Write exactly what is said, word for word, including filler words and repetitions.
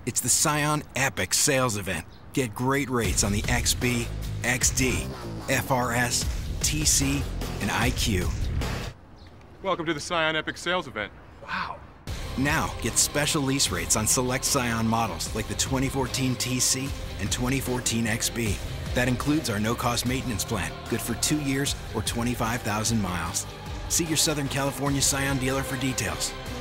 It's the Scion Epic Sales Event. Get great rates on the X B, X D, F R S, T C, and I Q. Welcome to the Scion Epic Sales Event. Wow. Now, get special lease rates on select Scion models like the twenty fourteen T C and twenty fourteen X B. That includes our no-cost maintenance plan, good for two years or twenty-five thousand miles. See your Southern California Scion dealer for details.